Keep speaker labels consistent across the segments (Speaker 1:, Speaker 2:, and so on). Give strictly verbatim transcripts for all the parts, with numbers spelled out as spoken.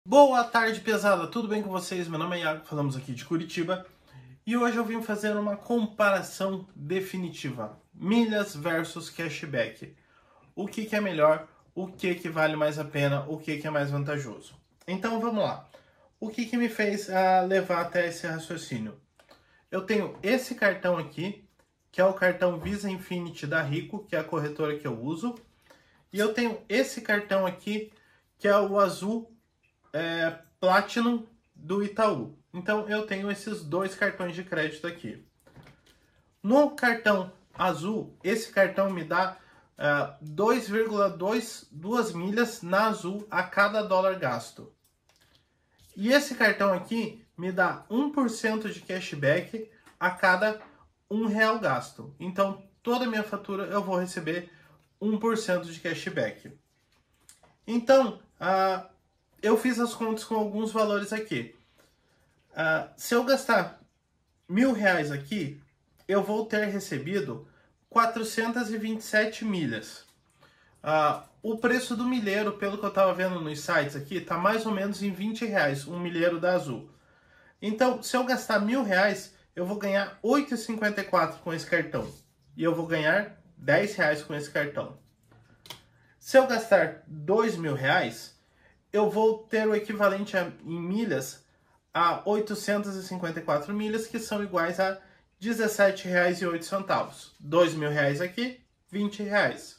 Speaker 1: Boa tarde, pesada! Tudo bem com vocês? Meu nome é Iago, falamos aqui de Curitiba e hoje eu vim fazer uma comparação definitiva. Milhas versus cashback. O que, que é melhor? O que, que vale mais a pena? O que, que é mais vantajoso? Então vamos lá. O que, que me fez uh, levar até esse raciocínio? Eu tenho esse cartão aqui, que é o cartão Visa Infinity da Rico, que é a corretora que eu uso. E eu tenho esse cartão aqui, que é o azul É, Platinum do Itaú. Então eu tenho esses dois cartões de crédito aqui. No cartão azul, esse cartão me dá uh, dois vírgula dois milhas na Azul a cada dólar gasto. E esse cartão aqui me dá um por cento de cashback a cada um real gasto. Então toda a minha fatura eu vou receber um por cento de cashback. Então, uh, eu fiz as contas com alguns valores aqui. Uh, se eu gastar mil reais aqui, eu vou ter recebido quatrocentas e vinte e sete milhas. Uh, o preço do milheiro, pelo que eu estava vendo nos sites aqui, está mais ou menos em vinte reais, um milheiro da Azul. Então, se eu gastar mil reais, eu vou ganhar oito reais e cinquenta e quatro centavos com esse cartão. E eu vou ganhar dez reais com esse cartão. Se eu gastar dois mil reais, eu vou ter o equivalente a, em milhas a oitocentas e cinquenta e quatro milhas, que são iguais a dezessete reais e oito centavos. dois mil reais aqui, vinte reais.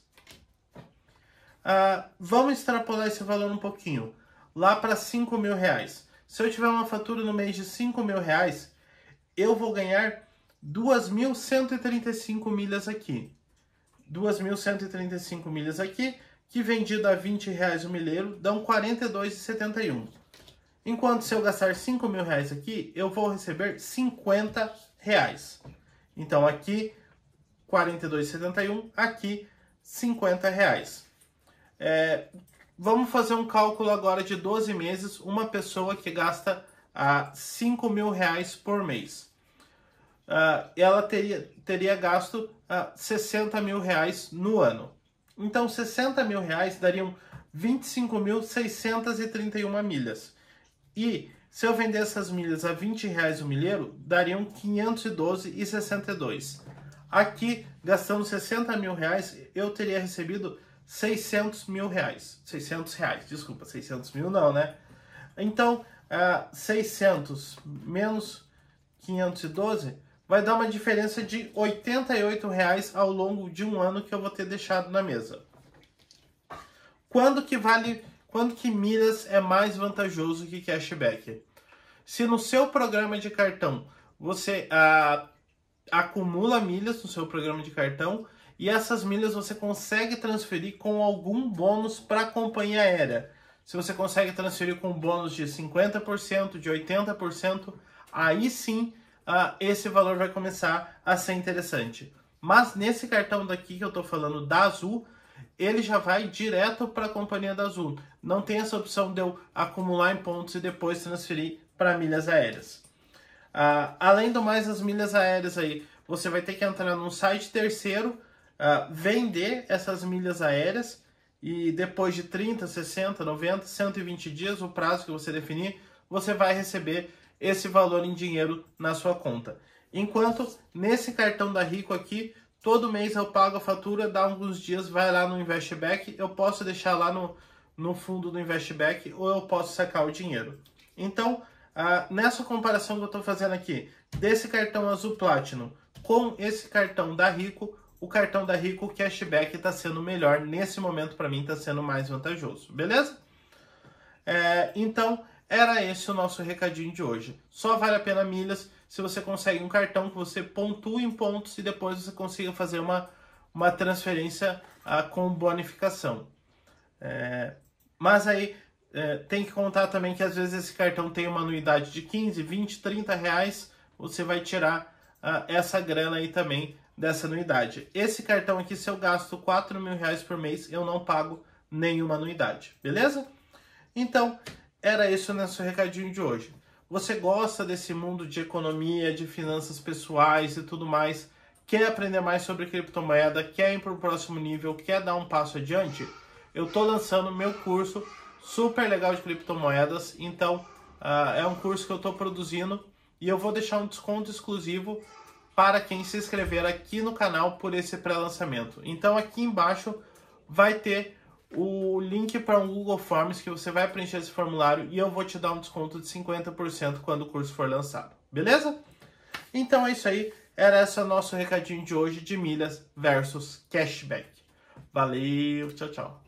Speaker 1: Ah, vamos extrapolar esse valor um pouquinho, lá para cinco mil reais. Se eu tiver uma fatura no mês de cinco mil reais, eu vou ganhar duas mil cento e trinta e cinco milhas aqui. duas mil cento e trinta e cinco milhas aqui, que vendido a vinte reais o milheiro, dão quarenta e dois reais e setenta e um centavos. Enquanto se eu gastar cinco mil reais aqui, eu vou receber cinquenta reais. Então aqui, quarenta e dois reais e setenta e um centavos, aqui, cinquenta reais. É, vamos fazer um cálculo agora de doze meses, uma pessoa que gasta ah, cinco mil reais por mês. Ah, ela teria, teria gasto ah, sessenta mil reais no ano. Então, sessenta mil reais dariam vinte e cinco mil seiscentas e trinta e uma milhas. E se eu vender essas milhas a vinte reais o milheiro, dariam quinhentos e doze reais e sessenta e dois centavos. Aqui, gastando sessenta mil reais, eu teria recebido seiscentos mil reais. seiscentos reais, desculpa, seiscentos mil não, né? Então, uh, seiscentos menos quinhentos e doze vai dar uma diferença de oitenta e oito reais ao longo de um ano que eu vou ter deixado na mesa. Quando que vale, quando que milhas é mais vantajoso que cashback? Se no seu programa de cartão você ah, acumula milhas no seu programa de cartão e essas milhas você consegue transferir com algum bônus para a companhia aérea. Se você consegue transferir com bônus de cinquenta por cento, de oitenta por cento, aí sim Uh, esse valor vai começar a ser interessante. Mas nesse cartão daqui que eu estou falando da Azul, ele já vai direto para a companhia da Azul. Não tem essa opção de eu acumular em pontos e depois transferir para milhas aéreas. Uh, além do mais, as milhas aéreas aí, você vai ter que entrar num site terceiro, uh, vender essas milhas aéreas e depois de trinta, sessenta, noventa, cento e vinte dias, o prazo que você definir, você vai receber esse valor em dinheiro na sua conta. Enquanto nesse cartão da Rico aqui, todo mês eu pago a fatura, dá alguns dias, vai lá no Investback, eu posso deixar lá no, no fundo do Investback ou eu posso sacar o dinheiro. Então, ah, nessa comparação que eu estou fazendo aqui, desse cartão Azul Platinum com esse cartão da Rico, o cartão da Rico, o cashback está sendo melhor, nesse momento para mim está sendo mais vantajoso, beleza? É, então, era esse o nosso recadinho de hoje. Só vale a pena milhas se você consegue um cartão que você pontua em pontos e depois você consiga fazer uma, uma transferência ah, com bonificação. É, mas aí é, tem que contar também que às vezes esse cartão tem uma anuidade de quinze, vinte, trinta reais. Você vai tirar ah, essa grana aí também dessa anuidade. Esse cartão aqui, se eu gasto quatro mil reais por mês, eu não pago nenhuma anuidade. Beleza? Então, era esse o nosso recadinho de hoje. Você gosta desse mundo de economia, de finanças pessoais e tudo mais? Quer aprender mais sobre criptomoeda? Quer ir para o próximo nível? Quer dar um passo adiante? Eu estou lançando meu curso super legal de criptomoedas. Então, uh, é um curso que eu estou produzindo e eu vou deixar um desconto exclusivo para quem se inscrever aqui no canal por esse pré-lançamento. Então, aqui embaixo vai ter o link para um Google Forms que você vai preencher esse formulário e eu vou te dar um desconto de cinquenta por cento quando o curso for lançado. Beleza? Então é isso aí. Era esse o nosso recadinho de hoje de milhas versus cashback. Valeu, tchau, tchau.